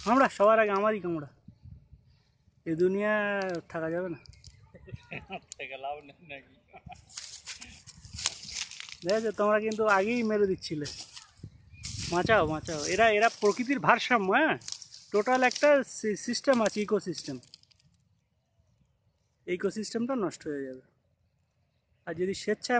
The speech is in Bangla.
আমরা সবার আগে আমারই কামড়া, এই দুনিয়া থাকা যাবে না। দেখেছো তোমরা কিন্তু আগেই মেরে দিচ্ছিলে। বাঁচাও বাঁচাও, এরা এরা প্রকৃতির ভারসাম্য, হ্যাঁ, টোটাল একটা সিস্টেম আছে, ইকোসিস্টেম। ইকোসিস্টেমটা নষ্ট হয়ে যাবে আর যদি স্বেচ্ছায়